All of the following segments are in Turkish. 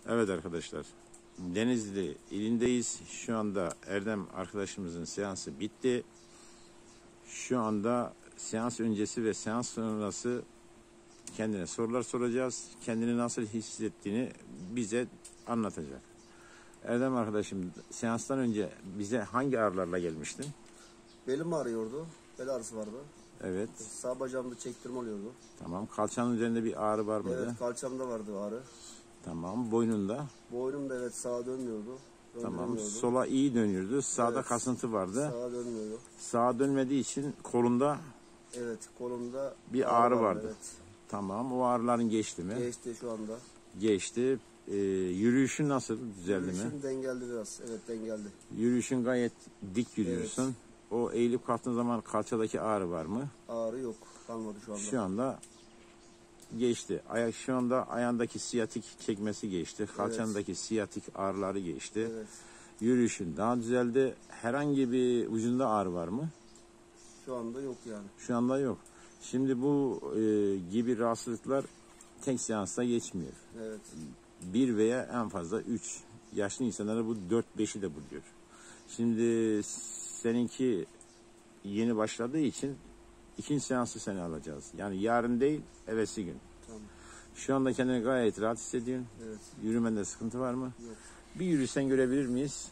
Evet arkadaşlar, Denizli ilindeyiz. Şu anda Erdem arkadaşımızın seansı bitti. Şu anda seans öncesi ve seans sonrası kendine sorular soracağız. Kendini nasıl hissettiğini bize anlatacak. Erdem arkadaşım, seanstan önce bize hangi ağrılarla gelmiştin? Belim ağrıyordu. Bel ağrısı vardı. Evet. Sağ bacağımda çektirme oluyordu. Tamam. Kalçanın üzerinde bir ağrı var mıydı? Evet, kalçamda vardı ağrı. Tamam. Boynunda? Boynum da evet sağa dönmüyordu. Tamam. Sola iyi dönüyordu. Sağda Evet, kasıntı vardı. sağa dönmüyordu. Sağa dönmediği için kolunda Evet, kolumda bir ağrı vardı. Evet. Tamam. O ağrıların geçti mi? Geçti şu anda. Geçti. Yürüyüşün nasıl? Düzeldi mi? Yürüyüşüm dengeldi biraz. Evet, dengeldi. Yürüyüşün gayet dik yürüyorsun. Evet. O eğilip kalktığın zaman kalçadaki ağrı var mı? Ağrı yok. Kalmadı şu anda. Şu anda geçti. Şu anda ayağındaki siyatik çekmesi geçti. Kalçandaki siyatik ağrıları geçti. Evet. Yürüyüşün daha düzeldi. Herhangi bir ucunda ağrı var mı? Şu anda yok yani. Şu anda yok. Şimdi bu gibi rahatsızlıklar tek seansta geçmiyor. Evet. Bir veya en fazla 3. Yaşlı insanlara bu 4-5'i de buluyor. Şimdi seninki yeni başladığı için ikinci seansı seni alacağız. Yani yarın değil, evvelsi gün. Tamam. Şu anda kendini gayet rahat hissediyorsun. Evet. Yürümende sıkıntı var mı? Yok. Bir yürüsen görebilir miyiz?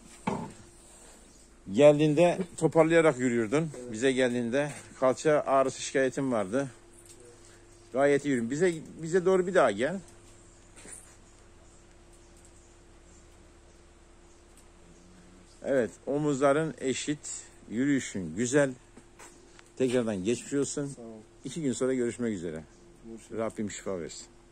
Geldiğinde toparlayarak yürüyordun. Evet. Bize geldiğinde kalça ağrısı şikayetin vardı. Gayet iyi yürüdün. Bize doğru bir daha gel. Evet, omuzların eşit, yürüyüşün güzel. Tekrardan geçmiş olsun. Sağ ol. 2 gün sonra görüşmek üzere. Görüşürüz. Rabbim şifa versin.